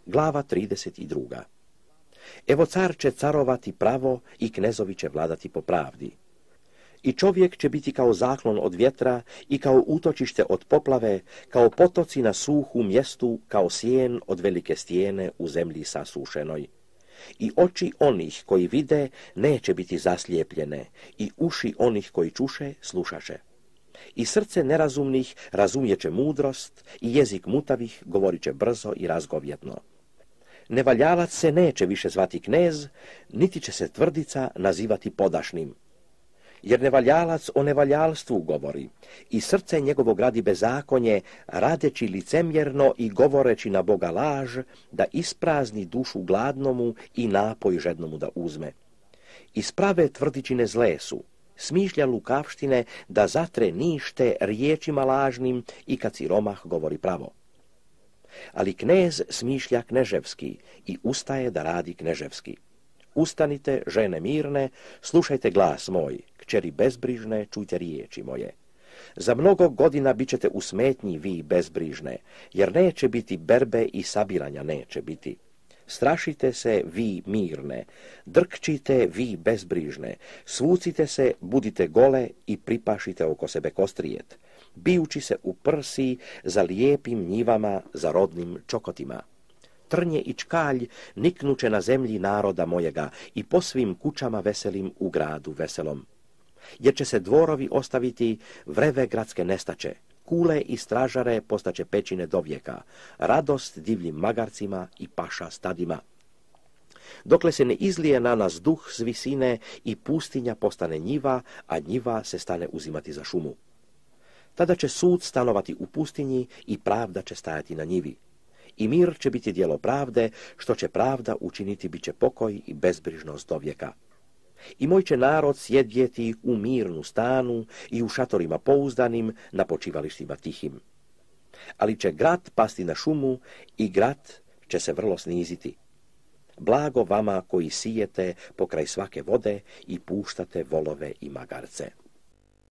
Glava 32. Evo car će carovati pravo i knezovi će vladati po pravdi. I čovjek će biti kao zaklon od vjetra i kao utočište od poplave, kao potoci na suhu mjestu, kao sjen od velike stijene u zemlji sasušenoj. I oči onih koji vide neće biti zaslijepljene, i uši onih koji čuše slušaše. I srce nerazumnih razumjeće mudrost, i jezik mutavih govorit će brzo i razgovjetno. Nevaljalac se neće više zvati knez, niti će se tvrdica nazivati podašnim. Jer nevaljalac o nevaljalstvu govori, i srce njegovo gradi bezakonje, radeći licemjerno i govoreći na Boga laž, da isprazni dušu gladnomu i napoj žednomu da uzme. Iz prave tvrdičine zle su, smišlja lukavštine da zatre nište riječima lažnim i kad siromah govori pravo. Ali knez smišlja kneževski i ustaje da radi kneževski. Ustanite, žene mirne, slušajte glas moj, kćeri bezbrižne, čujte riječi moje. Za mnogo godina bit ćete u smetnji vi bezbrižne, jer neće biti berbe i sabiranja neće biti. Strašite se vi mirne, drkčite vi bezbrižne, svucite se, budite gole i pripašite oko sebe kostrijet, bijući se u prsi za lijepim njivama, za rodnim čokotima. Trnje i čkalj niknuće na zemlji naroda mojega i po svim kućama veselim u gradu veselom. Jer će se dvorovi ostaviti, vreve gradske nestaće, kule i stražare postaće pećine do vijeka, radost divljim magarcima i paša stadima. Dokle se ne izlije na nas duh s visine i pustinja postane njiva, a njiva se stane uzimati za šumu. Tada će sud stanovati u pustinji i pravda će stajati na njivi. I mir će biti djelo pravde, što će pravda učiniti bit će pokoj i bezbrižnost do vijeka. I moj će narod sjedjeti u mirnu stanu i u šatorima pouzdanim, na počivalištima tihim. Ali će grad pasti na šumu i grad će se vrlo sniziti. Blago vama koji sijete pokraj svake vode i puštate volove i magarce.